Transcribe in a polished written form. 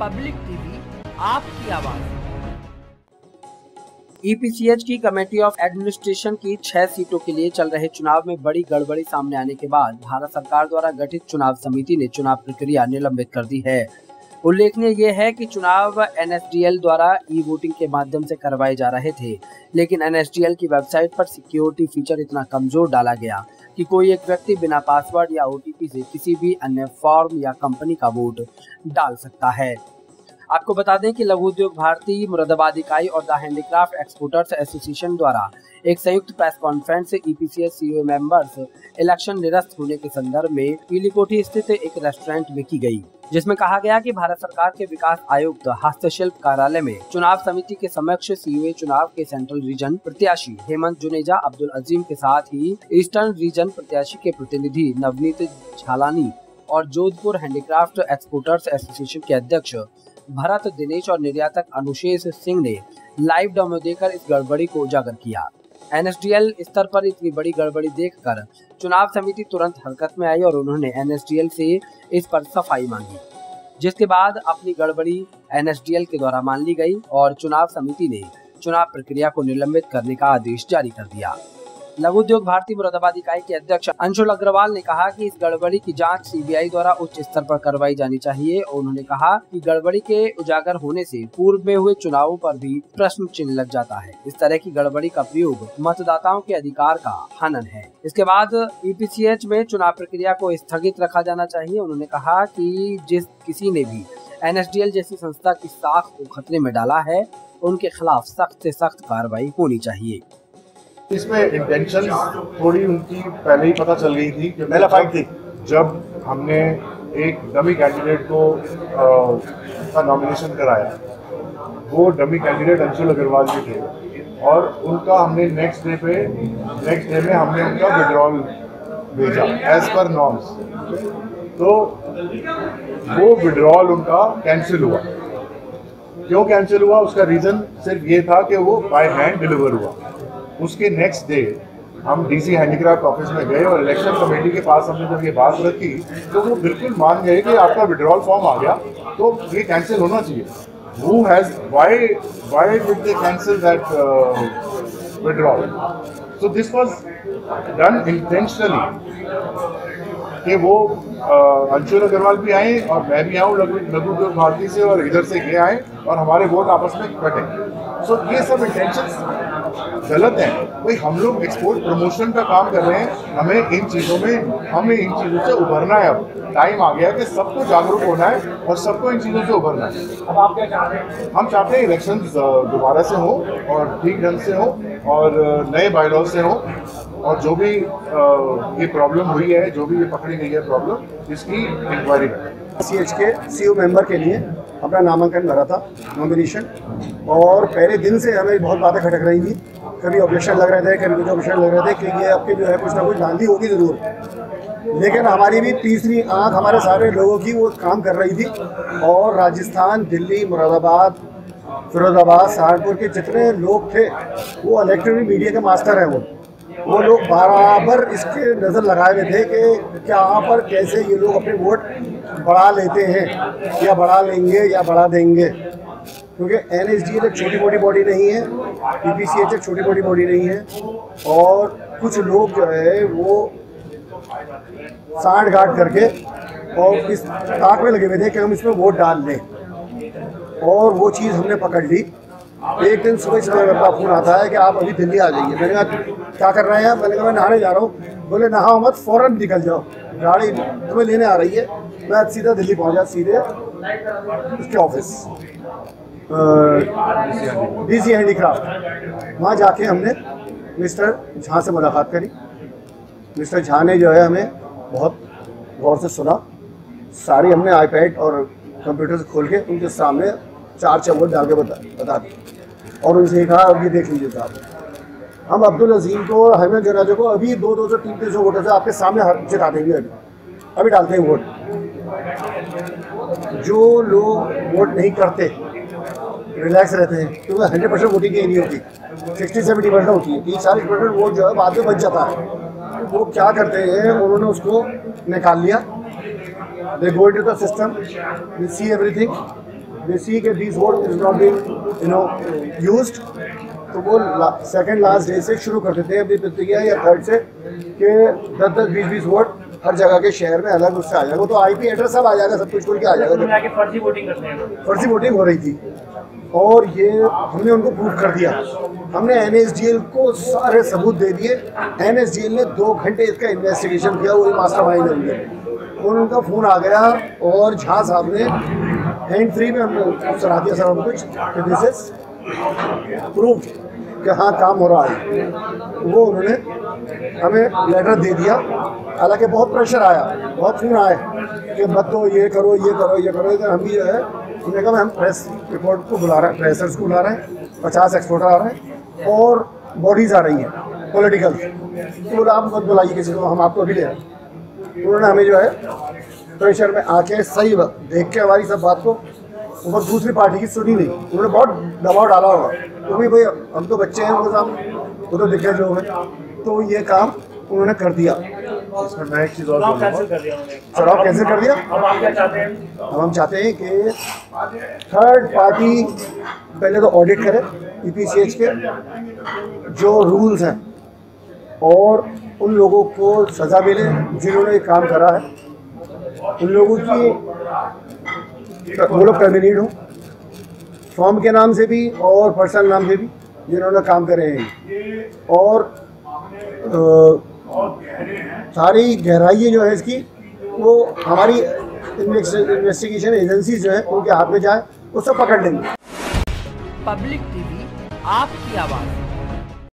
Public TV, आपकी आवाज। EPCH की कमेटी ऑफ एडमिनिस्ट्रेशन की 6 सीटों के लिए चल रहे चुनाव में बड़ी गड़बड़ी सामने आने के बाद भारत सरकार द्वारा गठित चुनाव समिति ने चुनाव प्रक्रिया निलंबित कर दी है। उल्लेखनीय ये है कि चुनाव एनएसडीएल द्वारा ई वोटिंग के माध्यम से करवाए जा रहे थे, लेकिन एनएसडीएल की वेबसाइट पर सिक्योरिटी फीचर इतना कमजोर डाला गया कि कोई एक व्यक्ति बिना पासवर्ड या ओटीपी से किसी भी अन्य फॉर्म या कंपनी का वोट डाल सकता है। आपको बता दें कि लघु उद्योग भारती मुरादाबाद इकाई और द हैंडीक्राफ्ट एक्सपोर्टर्स एसोसिएशन द्वारा एक संयुक्त प्रेस कॉन्फ्रेंस से ईपीसीएच सीओ मेंबर्स इलेक्शन निरस्त होने के संदर्भ में पीलीकोठी स्थित एक रेस्टोरेंट में की गई, जिसमें कहा गया कि भारत सरकार के विकास आयुक्त हस्तशिल्प कार्यालय में चुनाव समिति के समक्ष सीओए चुनाव के सेंट्रल रीजन प्रत्याशी हेमंत जुनेजा अब्दुल अजीम के साथ ही ईस्टर्न रीजन प्रत्याशी के प्रतिनिधि नवनीत झालानी और जोधपुर हैंडीक्राफ्ट एक्सपोर्टर्स एसोसिएशन के अध्यक्ष भरत दिनेश और निर्यातक अनुशेष सिंह ने लाइव डेमो देकर इस गड़बड़ी को उजागर किया। एनएसडीएल स्तर पर इतनी बड़ी गड़बड़ी देखकर चुनाव समिति तुरंत हरकत में आई और उन्होंने एनएसडीएल से इस पर सफाई मांगी, जिसके बाद अपनी गड़बड़ी एनएसडीएल के द्वारा मान ली गई और चुनाव समिति ने चुनाव प्रक्रिया को निलंबित करने का आदेश जारी कर दिया। लघु उद्योग भारती मुरादाबाद इकाई के अध्यक्ष अंशुल अग्रवाल ने कहा कि इस गड़बड़ी की जांच सीबीआई द्वारा उच्च स्तर पर करवाई जानी चाहिए। उन्होंने कहा कि गड़बड़ी के उजागर होने से पूर्व में हुए चुनावों पर भी प्रश्न चिन्ह लग जाता है। इस तरह की गड़बड़ी का प्रयोग मतदाताओं के अधिकार का हनन है। इसके बाद ईपीसीएच में चुनाव प्रक्रिया को स्थगित रखा जाना चाहिए। उन्होंने कहा कि जिस किसी ने भी एनएसडीएल जैसी संस्था की साख को खतरे में डाला है, उनके खिलाफ सख्त से सख्त कार्रवाई होनी चाहिए। इसमें इंटेंशन थोड़ी उनकी पहले ही पता चल गई थी। पहला फाइट थी जब हमने एक डमी कैंडिडेट को का नॉमिनेशन कराया। वो डमी कैंडिडेट अंशुल अग्रवाल जी थे और उनका हमने नेक्स्ट डे में हमने उनका विड्रॉल भेजा एज पर नॉर्म्स। तो वो विड्रॉल उनका कैंसिल हुआ। क्यों कैंसिल हुआ, उसका रीज़न सिर्फ ये था कि वो बाय हैंड डिलीवर हुआ। उसके नेक्स्ट डे हम डीसी हैंडीक्राफ्ट ऑफिस में गए और इलेक्शन कमेटी के पास हमने जब ये बात रखी तो वो बिल्कुल मान गए कि आपका विड्रॉल फॉर्म आ गया तो ये कैंसिल होना चाहिए। Who has why did they cancel that withdrawal? So this was done intentionally कि वो अंशुल अग्रवाल भी आए और मैं भी आऊँ लघु उद्योग भारती से और इधर से ये आए और हमारे वोट आपस में कटे। सो ये सब इंटेंशंस गलत है। भाई हम लोग एक्सपोर्ट प्रमोशन का काम कर रहे हैं, हमें इन चीज़ों से उभरना है। अब टाइम आ गया कि सबको जागरूक होना है और सबको इन चीज़ों से उभरना है। अब आप क्या चाहते हैं? हम चाहते हैं इलेक्शन दोबारा से हो और ठीक ढंग से हो और नए बायलॉज से हो और जो भी ये प्रॉब्लम हुई है, जो भी ये पकड़ी गई है प्रॉब्लम, इसकी इंक्वायरी है। सीएच के सीओ मेंबर के लिए अपना नामांकन भरा था, नॉमिनेशन, और पहले दिन से हमें बहुत बातें खटक रही थी। कभी ऑब्जेक्शन लग रहे थे, कभी कुछ ऑब्जेक्शन लग रहे थे कि ये आपकी जो है कुछ ना कुछ धांधली होगी ज़रूर। लेकिन हमारी भी तीसरी आंख हमारे सारे लोगों की वो काम कर रही थी और राजस्थान, दिल्ली, मुरादाबाद, फिरोजाबाद, सहारनपुर के जितने लोग थे वो इलेक्ट्रॉनिक मीडिया के मास्टर हैं। वो लोग बराबर इसके नज़र लगाए हुए थे कि कहाँ पर कैसे ये लोग अपने वोट बढ़ा लेते हैं या बढ़ा लेंगे या बढ़ा देंगे, क्योंकि एनएसडीएल एक छोटी मोटी बॉडी नहीं है, ईपीसीएच एक छोटी मोटी बॉडी नहीं है। और कुछ लोग जो है वो सांठ गांठ करके और इस ताक में लगे हुए थे कि हम इसमें वोट डाल लें, और वो चीज़ हमने पकड़ ली। एक दिन सुबह मेरे पास फ़ोन आता है कि आप अभी दिल्ली आ जाइए। मैंने कहा क्या कर रहे हैं? मैंने कहा मैं नहाने जा रहा हूँ। बोले नहाओ मत, फ़ौरन निकल जाओ, गाड़ी तुम्हें लेने आ रही है। मैं सीधा दिल्ली पहुँचा, सीधे उसके ऑफिस डीसी हैंडीक्राफ्ट। वहाँ जाके हमने मिस्टर झा से मुलाकात करी। मिस्टर झा ने जो है हमें बहुत गौर से सुना। सारी हमने आईपैड और कंप्यूटर से खोल के उनके सामने 4 चम्मच डाल के बता दी और उनसे कहा अब ये देख लीजिए साहब, हम अब्दुल अजीम को और हेमंत जुनेजा को अभी 200 300 वोटों से आपके सामने जिता देंगे। अभी डालते हैं वोट। जो लोग वोट नहीं करते रिलैक्स रहते हैं क्योंकि 100% वोटिंग नहीं होती, 60-70% होती है। 30-40% वोट जो है बाद में बच जाता है। तो वो क्या करते हैं, उन्होंने उसको निकाल लिया। They go into the system, we see everything they see that these vote is not being used, तो वो सेकंड लास्ट डे से शुरू कर देते हैं अपनी प्रतिक्रिया या थर्ड से कि 10-20 वोट हर जगह के शहर में अलग उससे आ जाएगा। वो तो आईपी एड्रेस सब आ जाएगा, सब कुछ खुल के आ जाएगा। फर्जी वोटिंग करते हैं, फर्जी वोटिंग हो रही थी और ये हमने उनको प्रूव कर दिया। हमने NSDL को सारे सबूत दे दिए। NSDL ने 2 घंटे इसका इन्वेस्टिगेशन किया, वही मास्टरमाइंड है। उनका फ़ोन आ गया और झा साहब ने हैंड फ्री में हमने सुना दिया सब कुछ, दिस इज प्रूव कि हाँ काम हो रहा है। वो उन्होंने हमें लेटर दे दिया। हालांकि बहुत प्रेशर आया, बहुत फ़ोन आए कि मत दो, ये करो ये करो ये करो। तो हम भी जो है उन्होंने कहा हम प्रेस रिपोर्ट को बुला रहे हैं, प्रेसर्स को बुला रहे हैं, 50 एक्सपोर्टर आ रहे हैं और बॉडीज़ आ रही हैं पॉलिटिकल। तो बोला आप मत बुलाइए किसी को, हम आपको अभी ले रहे हैं। उन्होंने हमें जो है प्रेशर में आके सही देख के हमारी सब बात को ऊपर दूसरी पार्टी की सुनी नहीं। उन्होंने बहुत दबाव डाला होगा क्योंकि भाई हम तो बच्चे हैं, वो तो दिखे जो है। तो ये काम उन्होंने कर दिया। इसमें मैं एक चीज़ और चुनाव कैंसिल कर दिया उन्होंने। चुनाव कैंसिल कर दिया। अब आप क्या चाहते हैं? अब हम चाहते हैं कि थर्ड पार्टी पहले तो ऑडिट करे EPCH के जो रूल्स हैं और उन लोगों को सज़ा मिले जिन्होंने ये काम करा है। उन लोगों की वो लोग टर्मिनेट हो, फॉर्म के नाम से भी और पर्सनल नाम से भी जिन्होंने काम करे हैं। और सारी गहराई जो है इसकी वो हमारी इन्वेस्टिगेशन एजेंसी जो है उनके हाथ में जाए, उससे पकड़ लेंगे। पब्लिक टीवी आपकी आवाज़।